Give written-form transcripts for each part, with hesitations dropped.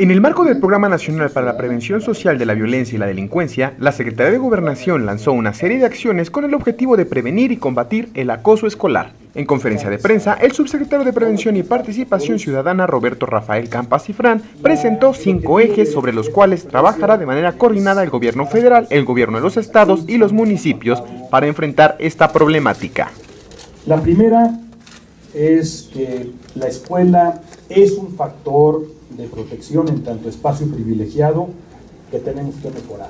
En el marco del Programa Nacional para la Prevención Social de la Violencia y la Delincuencia, la Secretaría de Gobernación lanzó una serie de acciones con el objetivo de prevenir y combatir el acoso escolar. En conferencia de prensa, el subsecretario de Prevención y Participación Ciudadana, Roberto Rafael Campas Cifrán, presentó 5 ejes sobre los cuales trabajará de manera coordinada el gobierno federal, el gobierno de los estados y los municipios para enfrentar esta problemática. La primera es que la escuela es un factor de protección en tanto espacio privilegiado que tenemos que mejorar.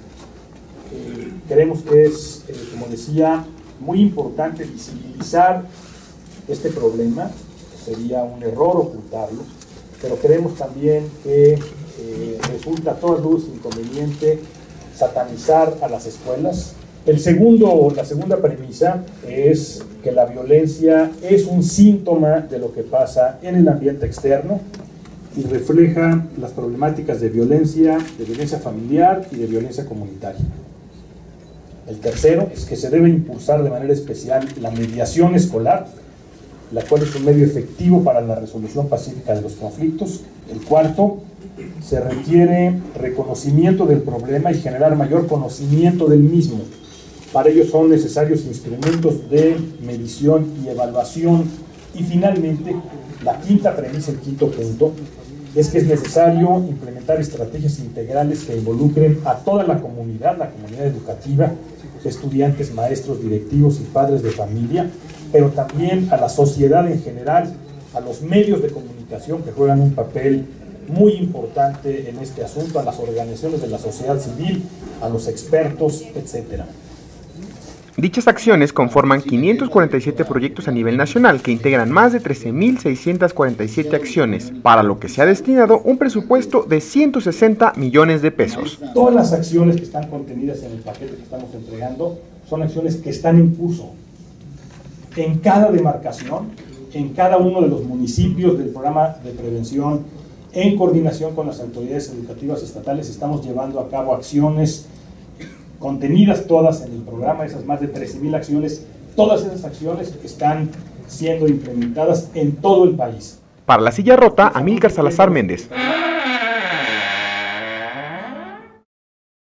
Creemos que es, como decía, muy importante visibilizar este problema. Sería un error ocultarlo, pero creemos también que resulta a todas luces inconveniente satanizar a las escuelas. La segunda premisa es que la violencia es un síntoma de lo que pasa en el ambiente externo y refleja las problemáticas de violencia familiar y de violencia comunitaria. El tercero es que se debe impulsar de manera especial la mediación escolar, la cual es un medio efectivo para la resolución pacífica de los conflictos. El cuarto, se requiere reconocimiento del problema y generar mayor conocimiento del mismo. Para ello son necesarios instrumentos de medición y evaluación. Y finalmente, la quinta premisa, el quinto punto, es que es necesario implementar estrategias integrales que involucren a toda la comunidad educativa, estudiantes, maestros, directivos y padres de familia, pero también a la sociedad en general, a los medios de comunicación que juegan un papel muy importante en este asunto, a las organizaciones de la sociedad civil, a los expertos, etc. Dichas acciones conforman 547 proyectos a nivel nacional que integran más de 13.647 acciones, para lo que se ha destinado un presupuesto de 160 millones de pesos. Todas las acciones que están contenidas en el paquete que estamos entregando son acciones que están en curso. En cada demarcación, en cada uno de los municipios del programa de prevención, en coordinación con las autoridades educativas estatales, estamos llevando a cabo acciones contenidas todas en el programa, esas más de 13.000 acciones. Todas esas acciones están siendo implementadas en todo el país. Para La Silla Rota, Amílcar Salazar Méndez.